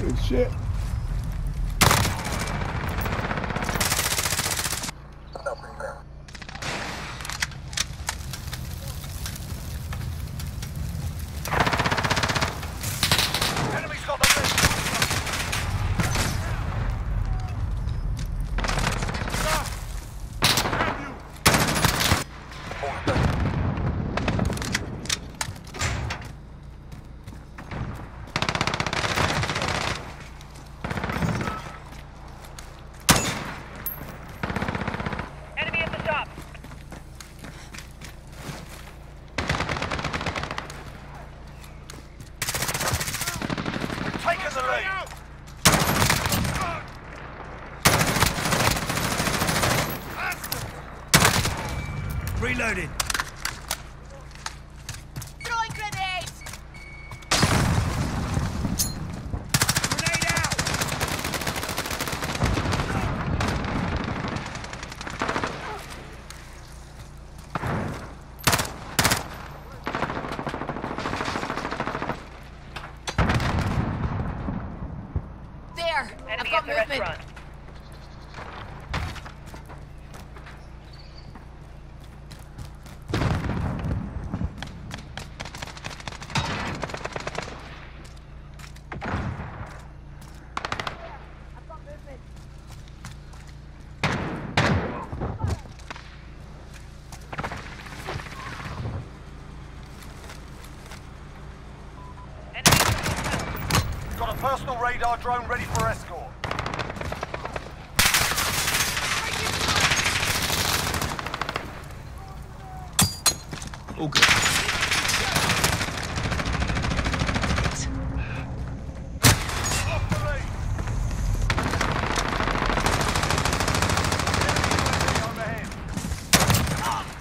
Good shit. Enemy's got the red. Enemy at the top. We've taken the lead. Reloading. Throwing grenades! Grenade out. There! I've Enemy got at the movement. restaurant. We've got a personal radar drone ready for escort. All good. Off the lead. Enemy overhead.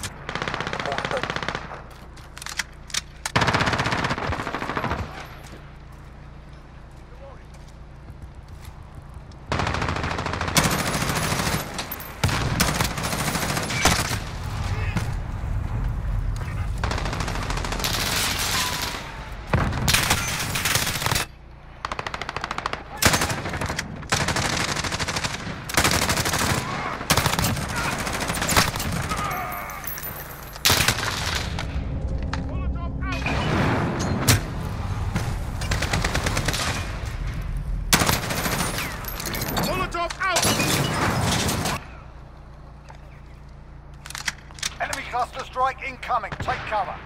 Enemy cluster strike incoming. Take cover.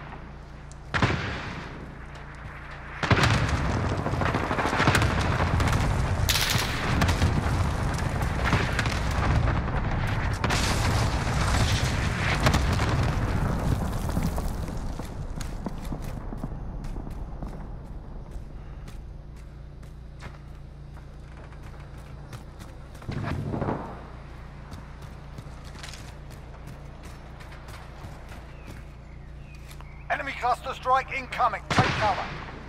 Enemy cluster strike incoming. Take cover.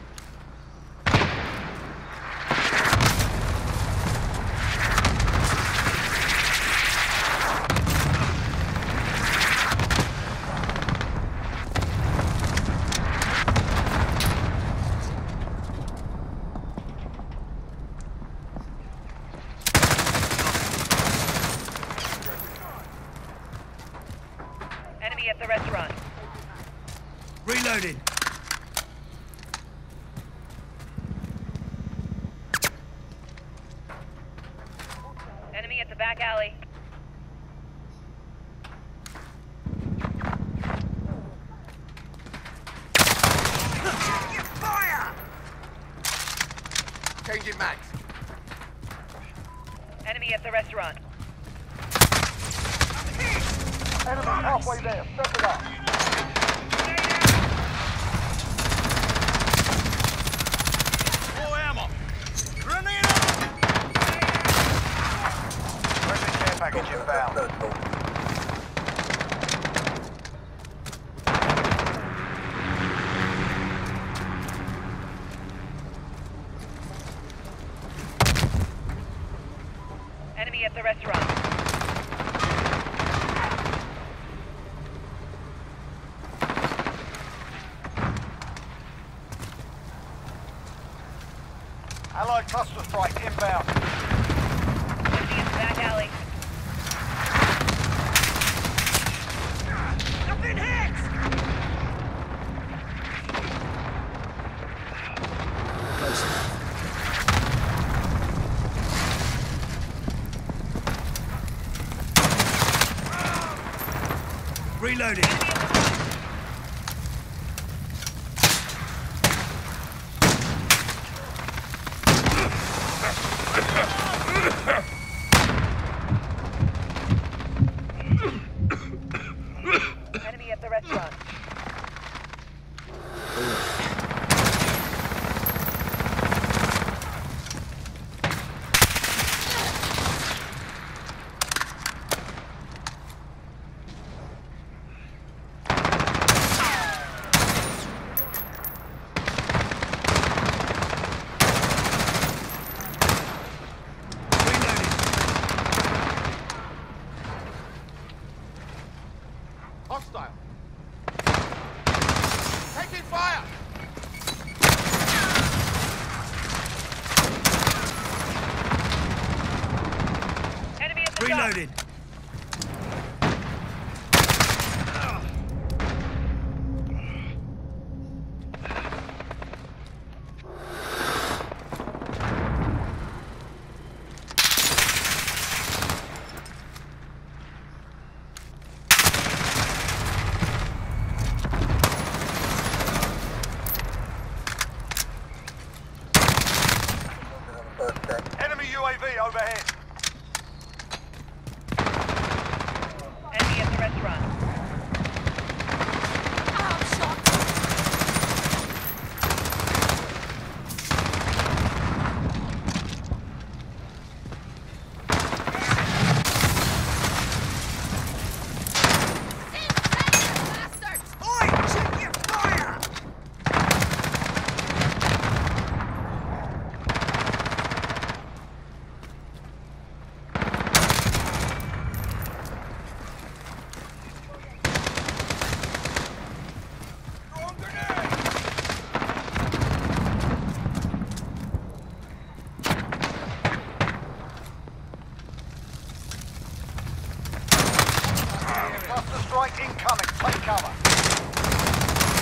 Enemy at the restaurant. Reloading. Enemy at the back alley. Fire! Changing mags. Enemy at the restaurant. Enemy halfway there. Step it up. More ammo. Grenade out! Friendly care package inbound. Enemy at the restaurant. Allied cluster strike inbound. Enemy in the back alley. I've been hit! Close enough. Reloading. Enemy at the restaurant. Hostile. Taking fire. Enemy at the shop. Reloading. Enemy UAV overhead. Enemy at the restaurant. Oi! Check your fire! Throwing grenade! Cluster strike incoming. Take cover.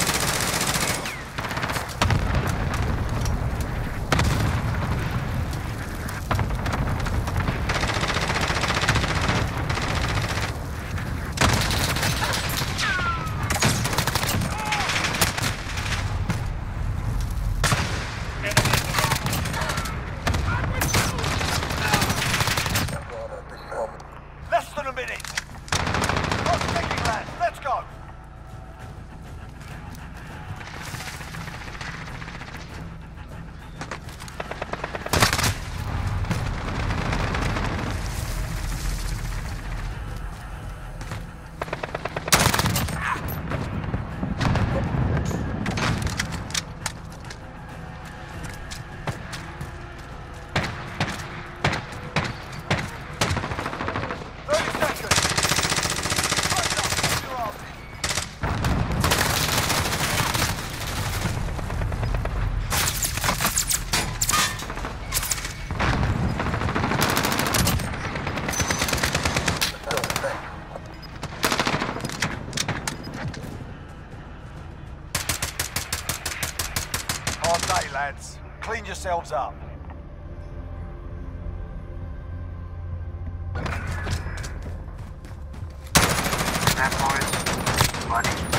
Less than a minute. Clock's ticking, lads. Let's go. Hard day, lads. Clean yourselves up. That boys, buddy.